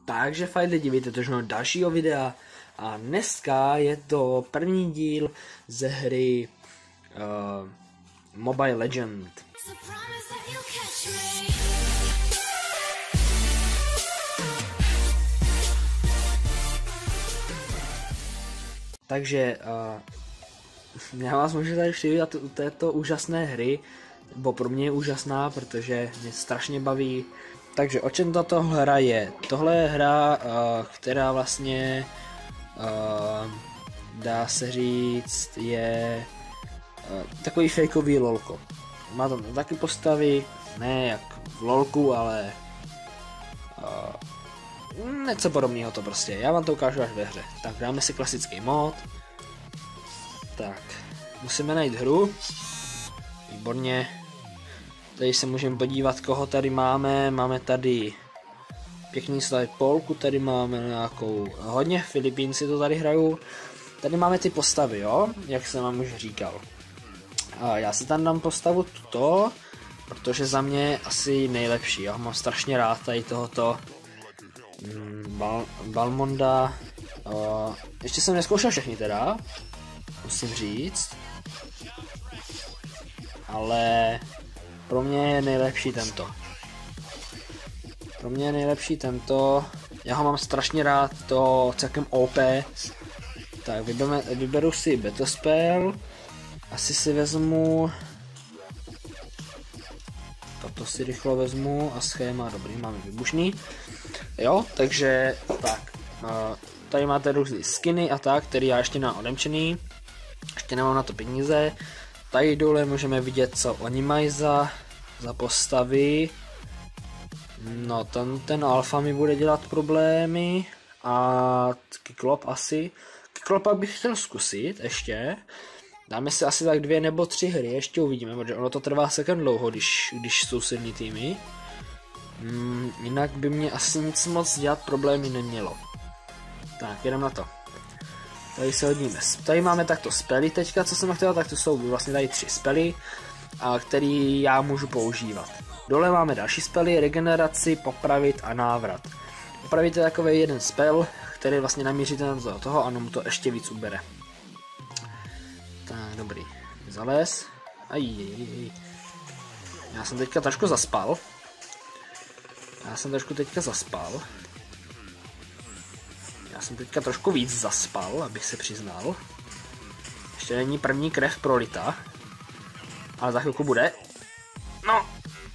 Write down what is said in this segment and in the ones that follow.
Takže fajn lidi, víte to dalšího videa a dneska je to první díl ze hry Mobile Legend. Takže já vás můžu tady přivítat u této úžasné hry, bo pro mě je úžasná, protože mě strašně baví. Takže o čem tato hra je? Tohle je hra, která vlastně, dá se říct, je takový fejkový lolko. Má tam taky postavy, ne jak v lolku, ale něco podobného to prostě. Já vám to ukážu až ve hře. Tak dáme si klasický mod. Tak, musíme najít hru. Výborně. Tady se můžeme podívat, koho tady máme. Máme tady pěkný slide polku, tady máme nějakou, hodně Filipínci to tady hrajou. Tady máme ty postavy, jo, jak jsem vám už říkal. A já si tam dám postavu tuto, protože za mě je asi nejlepší. Já mám strašně rád tady tohoto Balmonda. Ještě jsem neskoušel všechny teda, musím říct. Ale pro mě je nejlepší tento. Já ho mám strašně rád, to celkem OP. Tak vyberu si Battle Spell. Asi si vezmu... Toto si rychle vezmu a schéma, dobrý, máme vybušný. Jo, takže tak. Tady máte různý skiny a tak, který já ještě nemám odemčený. Ještě nemám na to peníze. Tady dole můžeme vidět, co oni mají za postavy. No, ten alfa mi bude dělat problémy. A Kyklop asi. Kyklopa bych chtěl zkusit ještě. Dáme si asi tak 2 nebo 3 hry, ještě uvidíme, protože ono to trvá celkem dlouho, když jsou silný týmy. Jinak by mě asi nic moc dělat problémy nemělo. Tak, jedem na to. Tady se hodíme. Tady máme takto spely teďka, co jsem chtěl, tak to jsou vlastně tady 3 spely, který já můžu používat. Dole máme další spely, regeneraci, popravit a návrat. Popravit je takový jeden spell, který vlastně namíříte na toho a mu to ještě víc ubere. Tak, dobrý. Zales. Já jsem teďka trošku zaspal. Já jsem teďka trošku víc zaspal, abych se přiznal. Ještě není první krev prolita. Ale za chvilku bude. No.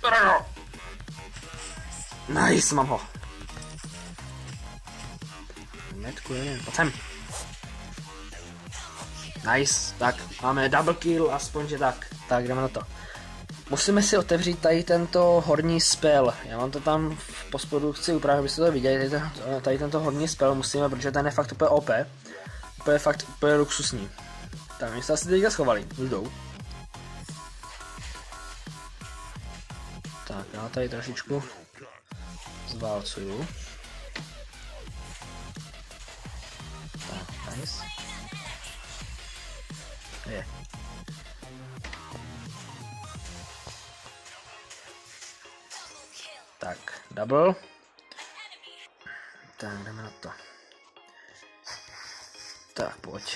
Nice, mám ho. Metku jeden, pojď sem. Nice, tak máme double kill, aspoň že tak. Tak, jdeme na to. Musíme si otevřít tady tento horní spell. Já vám to tam v postprodukci upravím, abyste to viděli. Tady tento horní spell musíme, protože ten je fakt úplně OP. Úplně luxusní. Tak, my se asi teďka schovali, už jdou. Tak, já tady trošičku zválcuju. Tak, nice. Je. Tak, double. Tak, jdeme na to. Tak, pojď.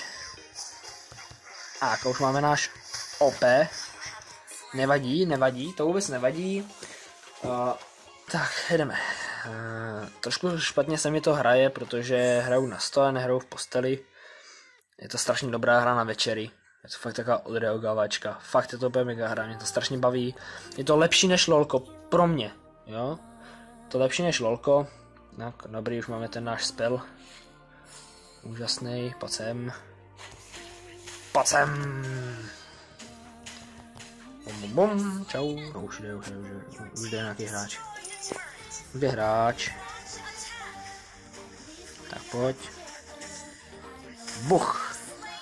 A už máme náš OP. Nevadí, to vůbec nevadí. Tak, jdeme. Trošku špatně se mi to hraje, protože hraju na stole, nehraju v posteli. Je to strašně dobrá hra na večery. Je to fakt taková odreagovačka. Fakt je to úplně mega hra, mě to strašně baví. Je to lepší než lolko, pro mě. Jo? To lepší než lolko. Tak, dobrý, už máme ten náš spell. Úžasný, pojď sem. Bum, čau. No, už jde nějaký hráč. Už jde hráč. Tak pojď. Buch.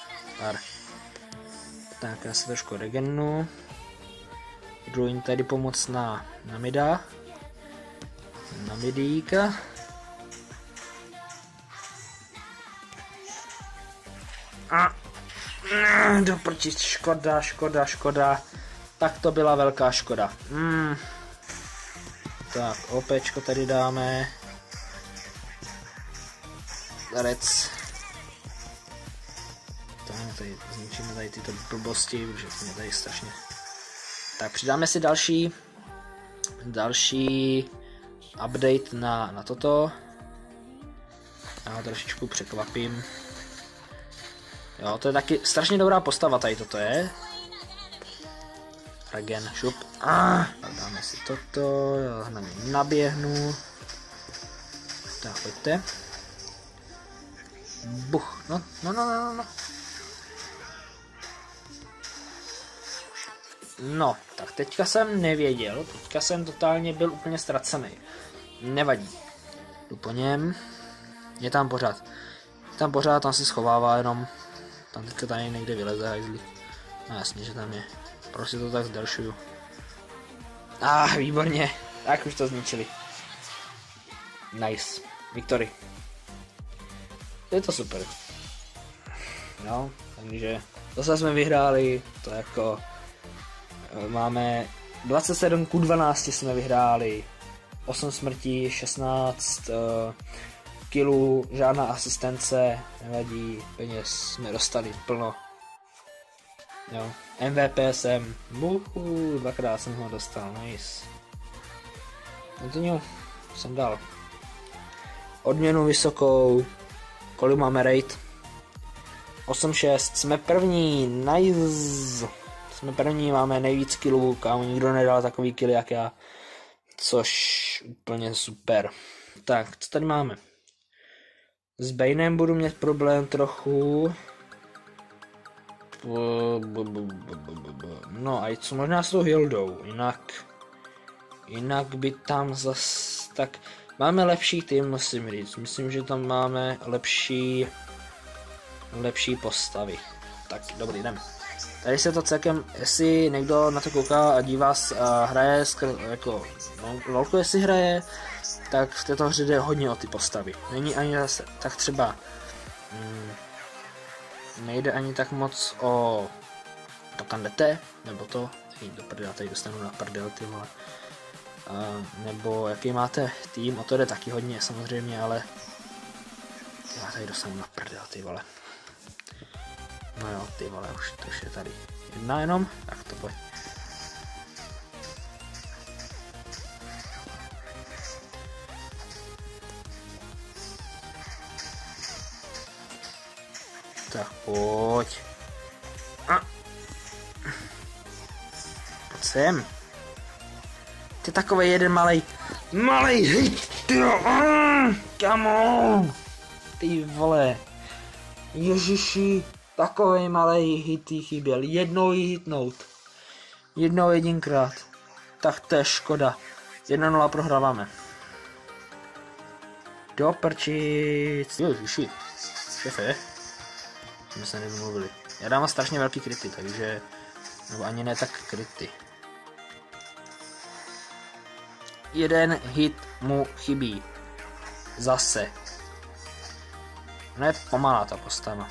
Tak, já se trošku regenu. Jdu jim tady pomoct na mida. Na midíka. A doprčit, škoda. Tak to byla velká škoda. Tak, OPčko tady dáme. Rec. Tady zničíme tady tyto blbosti, protože to mě tady strašně. Tak přidáme si další update na toto. Já ho trošičku překvapím. Jo, to je taky strašně dobrá postava tady toto je. Regen, šup. Dáme si toto, já na mě naběhnu. Tak, pojďte. Buch, no. No, tak teďka jsem nevěděl, teďka jsem totálně byl úplně ztracený. Nevadí. Jdu po něm. Je tam pořád. Tam se schovává jenom. Tam teďka tady někde vyleze hajzli. No jasně, že tam je. Prostě to tak zdelšuju. Výborně. Tak už to zničili. Nice. Victory. Je to super. No, takže zase jsme vyhráli. To jako... Máme 27-12 jsme vyhráli. 8 smrtí, 16 killů, žádná asistence, nevadí, peněz jsme dostali plno. Jo. MVP jsem, dvakrát jsem ho dostal, nice. Continue, jsem dal. Odměnu vysokou, kolik máme rate? 8-6, jsme první, nice. Jsme první, máme nejvíc killů, kámo, nikdo nedal takový kill jak já. Což úplně super. Tak, co tady máme? S Banem budu mít problém trochu. No a co možná s tou Hildou, jinak by tam zas tak máme lepší tým, musím říct. Myslím, že tam máme lepší postavy. Tak, dobrý, jdem. Tady se to celkem, jestli někdo na to kouká a dívá a hraje jako lolku, jestli hraje, tak v této hře jde hodně o ty postavy. Není ani zase tak třeba nejde ani tak moc o to, kam jdete, nebo to, do prdela, tady dostanu na prdel, ty vole. Nebo jaký máte tým, o to jde taky hodně samozřejmě, ale já tady dostanu na prdel, ty vole. No jo, ty vole, už je tady jedna jenom, tak to pojď. Tak pojď. Pojď sem. Ty takovej jeden malej hit, tyjo, come on. Ty vole. Ježiši. Takovej malej hit jí chyběl. Jednou jí hitnout. Jednou jedinkrát. Tak to je škoda. 1-0 prohráváme. Do prčic. Ježiši. Šefe. Jsme se nevymluvili. Já dám strašně velký kryty, takže... Nebo ani ne tak kryty. Jeden hit mu chybí. Zase. No je pomalá ta postava.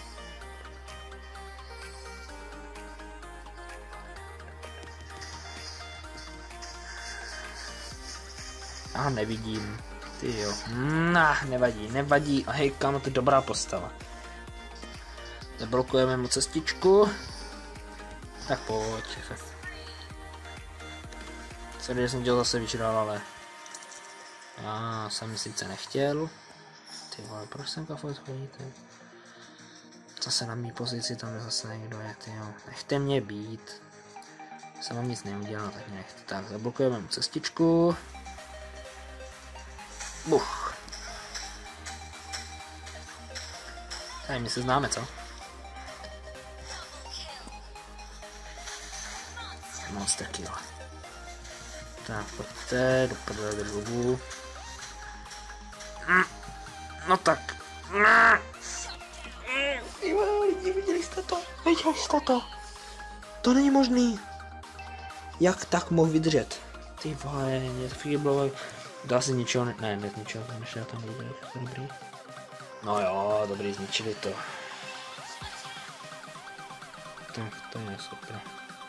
Nevidím. Ty jo. Nevadí. A hej, kámo, to je dobrá postava. Zablokujeme mu cestičku. Tak pojď. Sorry, že jsem dělal zase vyžral, ale... Já jsem sice nechtěl. Ty vole, proč sem kafot chodíte? Zase na mý pozici tam je zase někdo je, ty jo. Nechte mě být. Jsem vám nic neudělal, tak mě nechte. Tak, zablokujeme mu cestičku. Buch. Tady my se známe, co? Monster kill. Tak, pojďte do prdele do dluhu. No tak. Lidi, viděli jste to? To není možný. Jak tak mohl vydržet? Ty vole, mě to chybilo. Dá se ničeho, ne, ničeho, tam ještě tam dobrý. No jo, dobrý, zničili to. Tak, to je super.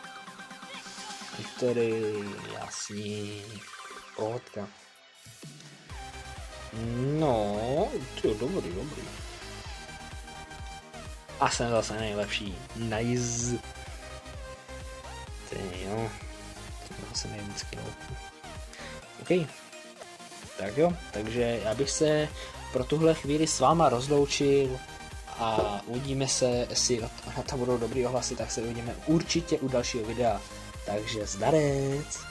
Victory, jasný. Pohodka. No, Tyjo, dobrý. A jsem zase nejlepší. Nice. Jo. To se nejvícky loupu. OK. Tak jo, takže já bych se pro tuhle chvíli s váma rozloučil a uvidíme se, jestli na to budou dobrý ohlasy, tak se uvidíme určitě u dalšího videa. Takže zdarec!